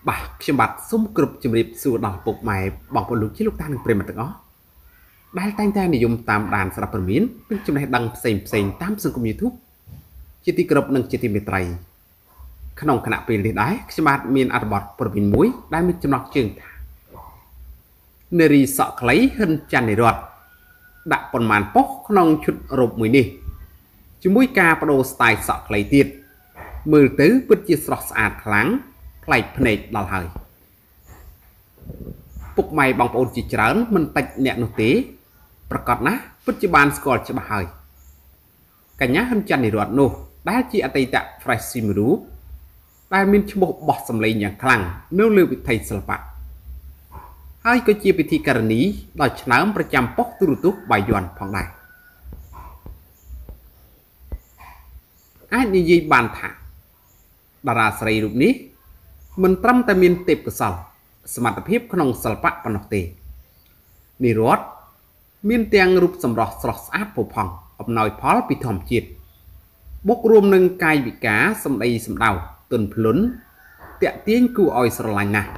Bà, khi mặt xung cực chìm rịp sự đọc bục mày bằng một lúc chí lúc ta nâng prem mặt đó. Đài tay ta này dùng tam đàn sạp phần miến, bên trong này đăng xem tam sân cùng YouTube. Chỉ tí cực nâng chỉ tí mệt rầy. Khả nông khả nạ bền đi đáy, khi mặt miền ạt bọt phần miến muối, đáy mình châm nọc chương thả. Nơi rì sọ lấy hơn chăn này rọt. Đã phần màn bốc khả nông chút rộp mùi nì. Chứ mũi ca bà đồ style sọ lấy tiết. Mười tứ bứt chia sọt sạch kháng. ផ្លែកភ្នែកដល់ហើយពុកម៉ែបងប្អូនជាច្រើនមិនតិចអ្នកនោះទេប្រកាសណាពិតជាបានស្គាល់ច្បាស់ហើយកញ្ញាហ៊ុនច័ន្ទនិរតនោះដែលជាអតីត Fresh Simru ដែលមានឈ្មោះបោះសម្លេងយ៉ាងខ្លាំងនៅលើវិថីសិល្បៈហើយក៏ជាពិធីការនីដ៏ឆ្នើមប្រចាំប៉ុស្តិ៍ទូរទស្សន៍បាយ័នផងដែរអាចនិយាយបានថាតារាស្រីរូបនេះមិនត្រឹមតែមានទេពកោសល្យសមត្ថភាពក្នុងសិល្បៈប៉ុណ្ណោះទេនិរតមានទាំងរូបសម្រស់ស្រស់ស្អាតផូរផង់អំណោយផលពីធម្មជាតិបូករួមនឹងកាយវិការសម្ដីសម្ដៅទន់ភ្លន់តាក់ទាញគួរឲ្យស្រឡាញ់ណាស់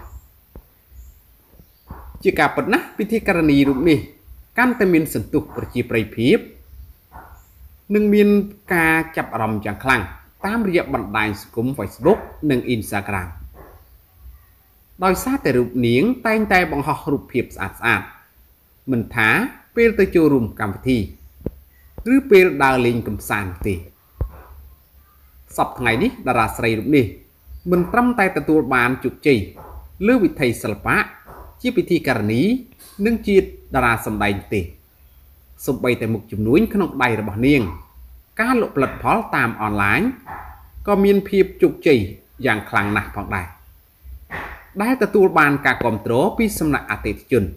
ជាការពិតណាស់ពិធីការនីរូបនេះកាន់តែមានសន្ទុះប្រជាប្រិយភាពនិងមានការចាប់អារម្មណ៍យ៉ាងខ្លាំងតាមរយៈបណ្ដាញសង្គម Facebook និង Instagramដោយសារតែរូបនាងតែងតែបង្ហោះរូបភាពស្អាតមិនថាពេលទៅចូលរួមកម្មវិធីឬពេលដើរលេងកម្សាន្តទេសប្តាហ៍ថ្ងៃនេះតារាស្រីរូបនេះមិនត្រឹមតែទទួលបានជោគជ័យលើវិថីសិល្បៈជាពិធីការនីនិងជាតារាសម្ដែងទេសូម្បីតែមុខជំនួញក្នុងដៃរបស់នាងការលក់ផលិតផលតាមអនឡាញក៏មានភាពជោគជ័យយ៉ាងខ្លាំងណាស់ផងដែរដែលទទួលបានការគាំទ្រពីសំណាក់អតិថិជន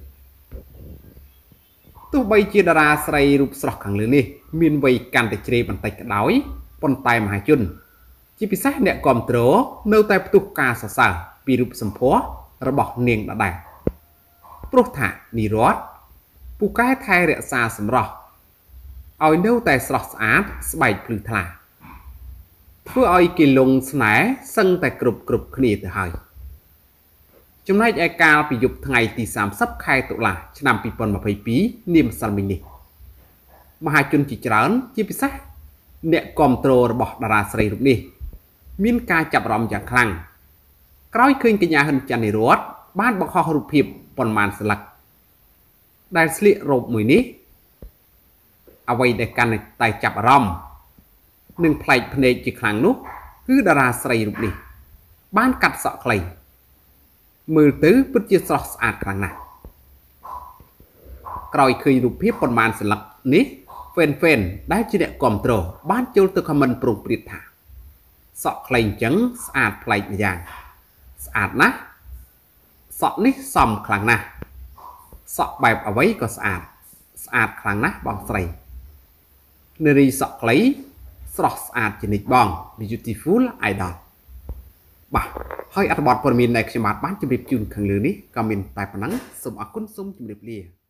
ទោះបីជាតារាស្រីរូបស្រស់ខាងលើនេះមានវ័យកាន់តែជ្រេបន្តិចក៏ដោយប៉ុន្តែមហាជនជាពិសេសអ្នកគាំទ្រនៅតែផ្ទុះការសរសើរពីរូបសម្ផស្សរបស់នាងដដែលព្រោះថានិរតពូកែថែរក្សាសម្រស់ឲ្យនៅតែស្រស់ស្អាតស្បែកភ្លឺថ្លាធ្វើឲ្យគេលងស្នេហ៍សឹងតែគ្រប់គ្នាទៅហើយចំណែកឯកាលពីយប់ថ្ងៃទី30ខែតុលាឆ្នាំ2022នាមសិលមិញនេះមហាជនជាច្រើនជាពិសេសអ្នកគាំទ្ររបស់តារាស្រីរូបនេះមានការចាប់អារម្មណ៍យ៉ាងខ្លាំងក្រោយឃើញកញ្ញាហ៊ុនច័ន្ទនិរតបានបង្ហោះរូបភាពប៉ុន្មានស្លឹកដែលស្លៀករ៉ូបមួយនេះអ្វីដែលកាន់តែចាប់អារម្មណ៍និងប្លែកភ្នែកជាខ្លាំងនោះគឺតារាស្រីរូបនេះបានកាត់សក់ខ្លីមើលទៅពិតជាស្រស់ស្អាតខ្លាំងណាស់ក្រោយឃើញរូបភាពប៉ុន្មានស្លឹកនេះហ្វេនដែលជាអ្នកគាំទ្របានចូលទៅខមមិនប្រុងប្រៀបថាសក់ខ្លីអញ្ចឹងស្អាតប្លែកម្យ៉ាងស្អាតណាស់សក់នេះសមខ្លាំងណាស់សក់បែបអ្វីក៏ស្អាតខ្លាំងណាស់បងស្រីនារីសក់ខ្លីស្រស់ស្អាតជានិច្ចបង Beautiful Idol បាទហើយអត្ថបទព័ត៌មានដែលខ្ញុំបានជម្រាបជូនខាងលើនេះក៏មានតែប៉ុណ្ណឹងសូមអរគុណសូមជម្រាបលា